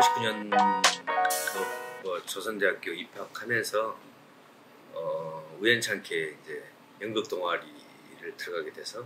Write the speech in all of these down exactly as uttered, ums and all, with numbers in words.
팔십구 년도 뭐 조선대학교 입학하면서 어, 우연찮게 이제 연극 동아리를 들어가게 돼서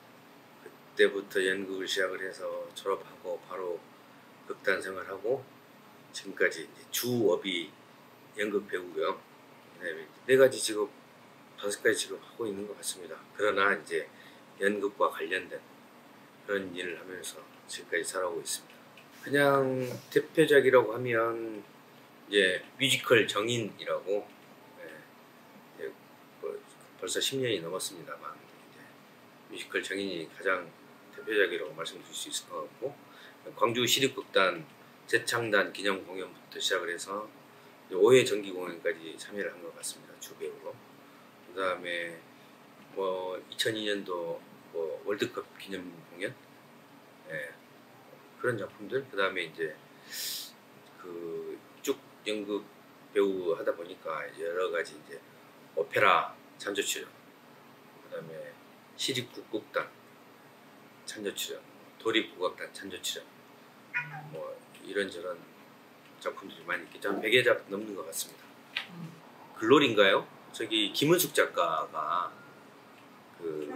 그때부터 연극을 시작을 해서 졸업하고 바로 극단 생활하고 지금까지 이제 주업이 연극 배우고요. 네, 네 가지 직업, 다섯 가지 직업 하고 있는 것 같습니다. 그러나 이제 연극과 관련된 그런 일을 하면서 지금까지 살아오고 있습니다. 그냥 대표작이라고 하면 이제 뮤지컬 정인이라고, 네, 이제 뭐 벌써 십 년이 넘었습니다만 이제 뮤지컬 정인이 가장 대표작이라고 말씀드릴 수 있을 것 같고, 광주 시립극단 재창단 기념 공연부터 시작을 해서 오 회 정기 공연까지 참여를 한 것 같습니다. 주배우로. 그 다음에 뭐 이천이 년도 뭐 월드컵 기념 공연, 예, 그런 작품들. 그 다음에 이제 그 쭉 연극 배우 하다 보니까 여러 가지 이제 오페라 찬조 출연, 그 다음에 시립국극단 찬조 출연, 도립국악단 찬조 출연, 뭐 이런저런 작품들이 많이 있겠죠. 한 백 개 작 넘는 것 같습니다. 글로리인가요? 저기 김은숙 작가가 그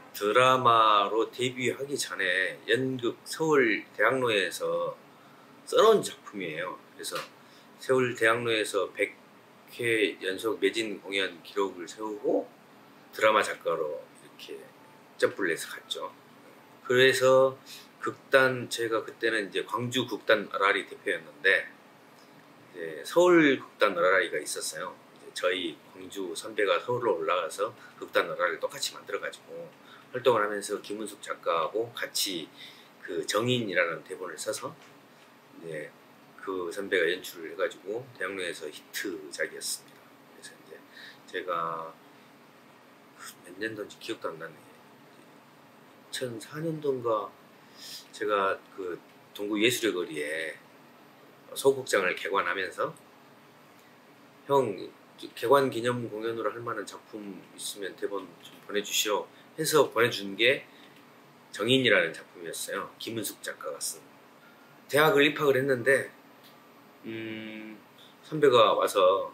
드라마로 데뷔하기 전에 연극 서울 대학로에서 써놓은 작품이에요. 그래서 서울 대학로에서 백 회 연속 매진 공연 기록을 세우고 드라마 작가로 이렇게 점프를 해서 갔죠. 그래서 극단, 제가 그때는 이제 광주 극단 어라리 대표였는데 이제 서울 극단 어라리가 있었어요. 이제 저희 광주 선배가 서울로 올라가서 극단 어라리를 똑같이 만들어가지고 활동을 하면서 김은숙 작가하고 같이 그 정인이라는 대본을 써서 이제 그 선배가 연출을 해가지고 대학로에서 히트작이었습니다. 그래서 이제 제가 몇 년도인지 기억도 안 나네. 이천사 년도인가 제가 그 동구 예술의 거리에 소극장을 개관하면서 형 개관 기념 공연으로 할 만한 작품 있으면 대본 좀 보내주시오 해서 보내준 게 정인이라는 작품이었어요. 김은숙 작가가 쓴. 대학을 입학을 했는데 음, 선배가 와서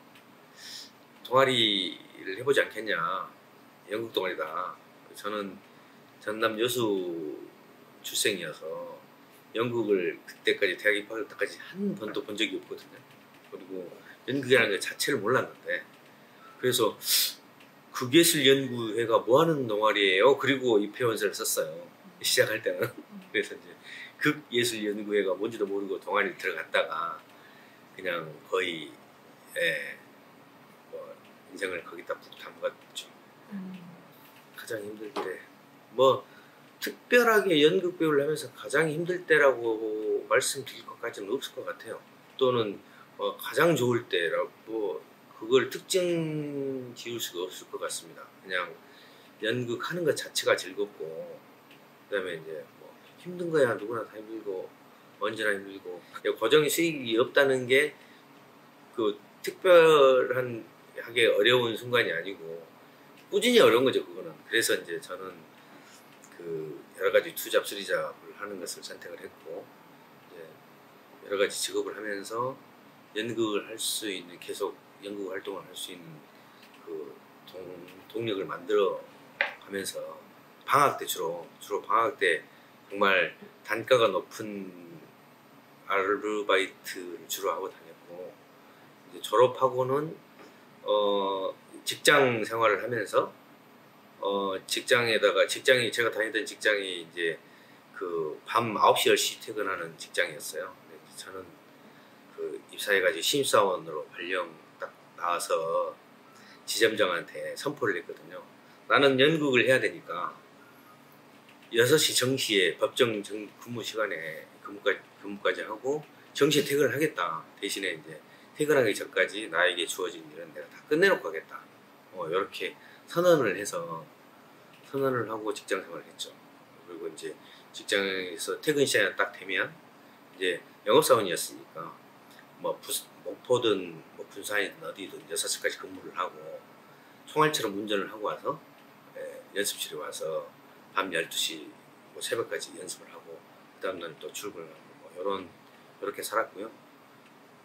동아리를 해보지 않겠냐, 연극 동아리다. 저는 전남 여수 출생이어서 연극을 그때까지 대학 입학할 때까지 한 번도 본 적이 없거든요. 그리고 연극이라는 것 자체를 몰랐는데, 그래서 극예술연구회가 뭐하는 동아리예요? 그리고 입회원서를 썼어요. 시작할 때는. 그래서 이제 극예술연구회가 뭔지도 모르고 동아리를 들어갔다가 그냥 거의, 예, 뭐 인생을 거기다 푹 담갔죠. 음. 가장 힘들 때, 뭐 특별하게 연극 배우를 하면서 가장 힘들 때라고 말씀드릴 것까지는 없을 것 같아요. 또는 어, 가장 좋을 때라고 그걸 특징 지을 수가 없을 것 같습니다. 그냥 연극 하는 것 자체가 즐겁고, 그 다음에 이제 뭐 힘든 거야 누구나 다 힘들고 언제나 힘들고, 고정 수익이 없다는 게 그 특별한 하게 어려운 순간이 아니고 꾸준히 어려운 거죠, 그거는. 그래서 이제 저는 그 여러 가지 투잡, 쓰리잡을 하는 것을 선택을 했고, 이제 여러 가지 직업을 하면서 연극을 할 수 있는, 계속 연극 활동을 할 수 있는 그 동, 동력을 만들어 가면서 방학 때 주로 주로 방학 때 정말 단가가 높은 아르바이트를 주로 하고 다녔고, 이제 졸업하고는 어 직장 생활을 하면서 어 직장에다가, 직장이 제가 다니던 직장이 이제 그 밤 아홉 시 열 시 퇴근하는 직장이었어요. 저는 그 입사해가지고 신입사원으로 발령 딱 나와서 지점장한테 선포를 했거든요. 나는 연극을 해야 되니까 여섯 시 정시에 법정 정, 근무 시간에 근무까지, 근무까지 하고 정시에 퇴근을 하겠다. 대신에 이제 퇴근하기 전까지 나에게 주어진 일은 내가 다 끝내놓고 가겠다. 어, 이렇게 선언을 해서 선언을 하고 직장 생활을 했죠. 그리고 이제 직장에서 퇴근 시간이 딱 되면 이제 영업사원이었으니까 뭐 부, 목포든 뭐 군산이든 어디든 여섯 시까지 근무를 하고 총알처럼 운전을 하고 와서, 예, 연습실에 와서 밤 열두 시 뭐 새벽까지 연습을 하고 그 다음날 또 출근을 하고 뭐 요런, 요렇게 살았고요.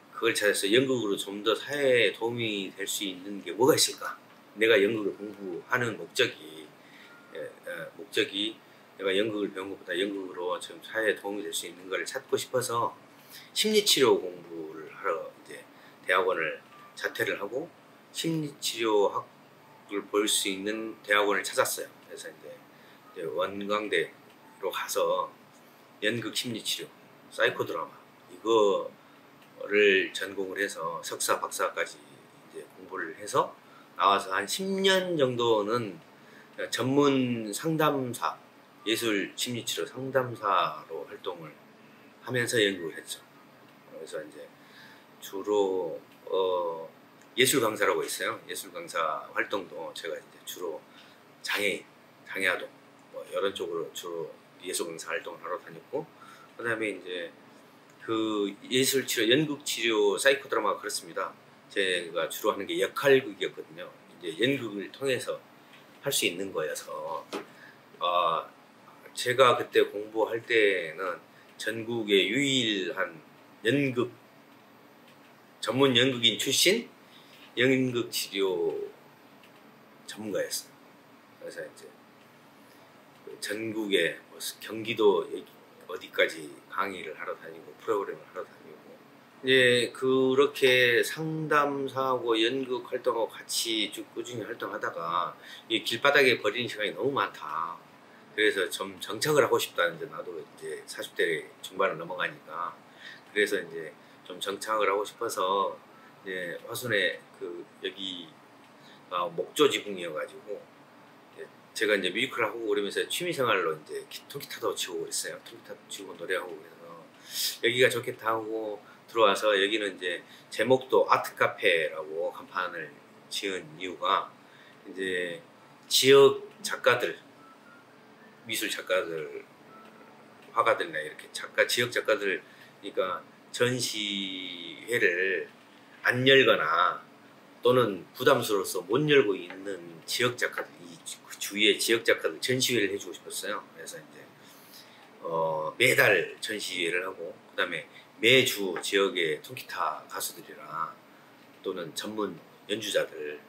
그걸 찾아서 연극으로 좀 더 사회에 도움이 될 수 있는 게 뭐가 있을까? 내가 연극을 공부하는 목적이 예, 예, 목적이 내가 연극을 배운 것보다 연극으로 좀 사회에 도움이 될 수 있는 걸 찾고 싶어서 심리치료 공부를 하러 이제 대학원을 자퇴를 하고 심리치료학을 볼 수 있는 대학원을 찾았어요. 그래서 이제, 이제 원광대로 가서 연극 심리치료, 사이코드라마 이거를 전공을 해서 석사, 박사까지 이제 공부를 해서 나와서 한 십 년 정도는 전문 상담사, 예술 심리치료 상담사로 활동을 하면서 연극을 했죠. 그래서 이제 주로 어 예술 강사라고 있어요. 예술 강사 활동도 제가 이제 주로 장애인, 장애아동 뭐 이런 쪽으로 주로 예술 강사 활동을 하러 다녔고, 그다음에 이제 그 예술 치료, 연극 치료, 사이코 드라마가 그렇습니다. 제가 주로 하는 게 역할극이었거든요. 이제 연극을 통해서 할 수 있는 거여서 어, 제가 그때 공부할 때는 전국의 유일한 연극 전문 연극인 출신 연극 치료 전문가였어요. 그래서 이제 전국에 뭐 경기도 어디까지 강의를 하러 다니고 프로그램을 하러 다니고, 이제 그렇게 상담사하고 연극 활동하고 같이 쭉 꾸준히 활동하다가 이 길바닥에 버리는 시간이 너무 많다. 그래서 좀 정착을 하고 싶다는데, 나도 이제 사십 대 중반을 넘어가니까 그래서 이제 좀 정착을 하고 싶어서 이제 화순에 그 여기가 목조지붕이어가지고 제가 이제 뮤지컬 하고 그러면서 취미생활로 이제 통기타도 치고 그랬어요. 통기타도 치고 노래하고 그래서 여기가 좋겠다 하고 들어와서, 여기는 이제 제목도 아트카페라고 간판을 지은 이유가 이제 지역 작가들, 미술 작가들, 화가들이나 이렇게 작가, 지역 작가들, 그러니까 전시회를 안 열거나 또는 부담스러워서 못 열고 있는 지역 작가들, 이 주위의 지역 작가들 전시회를 해주고 싶었어요. 그래서 이제 어, 매달 전시회를 하고, 그 다음에 매주 지역의 통기타 가수들이랑 또는 전문 연주자들을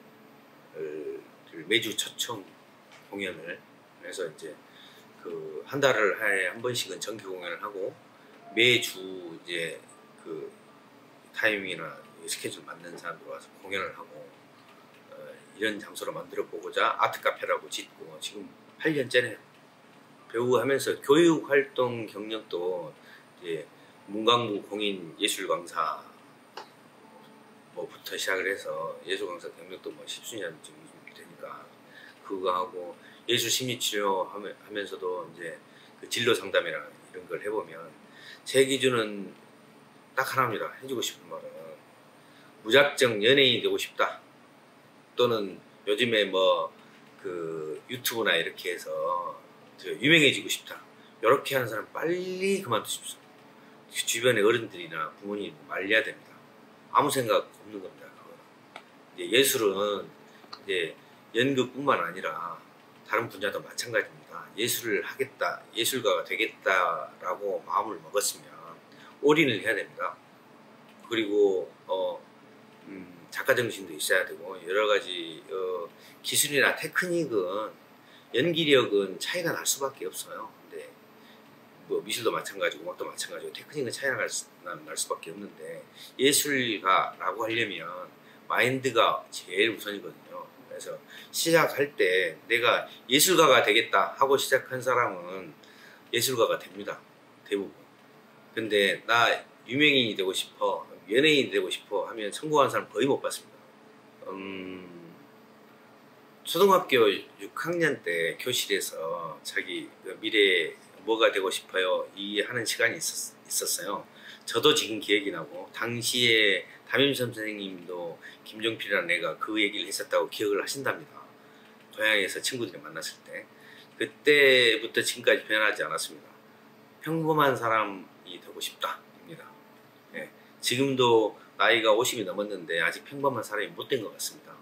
매주 초청 공연을 해서 이제 그 한 달을 한 번씩은 정기 공연을 하고, 매주 이제 그 타이밍이나 스케줄 맞는 사람들 와서 공연을 하고, 어, 이런 장소로 만들어 보고자 아트 카페라고 짓고 지금 팔 년째네요. 배우 하면서 교육 활동 경력도 이제 문광부 공인 예술 강사 뭐부터 시작을 해서 예술 강사 경력도 뭐 십수년 쯤 되니까 그거 하고, 예술 심리 치료 하면서도 이제 그 진로 상담이나 이런 걸 해보면 제 기준은 딱 하나입니다. 해주고 싶은 말은 무작정 연예인이 되고 싶다, 또는 요즘에 뭐 그 유튜브나 이렇게 해서 유명해지고 싶다, 이렇게 하는 사람 빨리 그만두십시오. 주변의 어른들이나 부모님 말려야 됩니다. 아무 생각 없는 겁니다. 그거는. 이제 예술은 이제 연극뿐만 아니라 다른 분야도 마찬가지입니다. 예술을 하겠다, 예술가가 되겠다라고 마음을 먹었으면 올인을 해야 됩니다. 그리고 어, 음, 작가 정신도 있어야 되고, 여러 가지 어, 기술이나 테크닉은 연기력은 차이가 날 수밖에 없어요. 근데 뭐 미술도 마찬가지고 음악도 마찬가지고 테크닉은 차이가 날, 수, 날 수밖에 없는데, 예술가라고 하려면 마인드가 제일 우선이거든요. 그래서 시작할 때 내가 예술가가 되겠다 하고 시작한 사람은 예술가가 됩니다. 대부분. 근데 나 유명인이 되고 싶어, 연예인이 되고 싶어 하면 성공한 사람 거의 못 봤습니다. 음, 초등학교 육 학년 때 교실에서 자기 미래에 뭐가 되고 싶어요 이 하는 시간이 있었, 있었어요. 저도 지금 기억이 나고, 당시에 담임선 선생님도 김종필이라는 애가 그 얘기를 했었다고 기억을 하신답니다. 고향에서 친구들이 만났을 때. 그때부터 지금까지 변하지 않았습니다. 평범한 사람이 되고 싶다 입니다. 예, 지금도 나이가 오십이 넘었는데 아직 평범한 사람이 못 된 것 같습니다.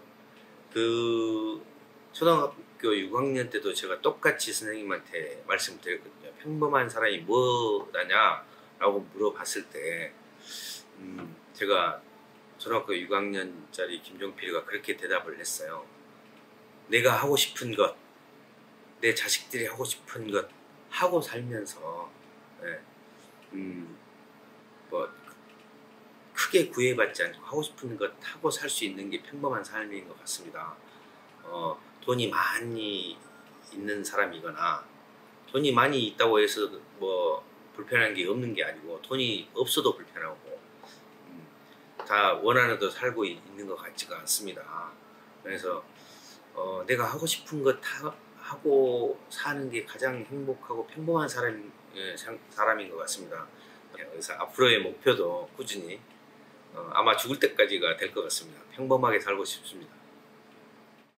그 초등학교 육 학년 때도 제가 똑같이 선생님한테 말씀드렸거든요. 평범한 사람이 뭐다냐 라고 물어봤을 때 음, 제가 초등학교 육 학년짜리 김종필이가 그렇게 대답을 했어요. 내가 하고 싶은 것, 내 자식들이 하고 싶은 것 하고 살면서 예, 음, 뭐 크게 구애받지 않고 하고 싶은 것 하고 살 수 있는 게 평범한 삶인 것 같습니다. 어, 돈이 많이 있는 사람이거나 돈이 많이 있다고 해서 뭐 불편한 게 없는 게 아니고 돈이 없어도 불편하고 음, 다 원하는 대로 살고 있는 것 같지가 않습니다. 그래서 어, 내가 하고 싶은 것 하, 하고 사는 게 가장 행복하고 평범한 사람, 예, 사람인 것 같습니다. 그래서 앞으로의 목표도 꾸준히 어, 아마 죽을 때까지가 될 것 같습니다. 평범하게 살고 싶습니다.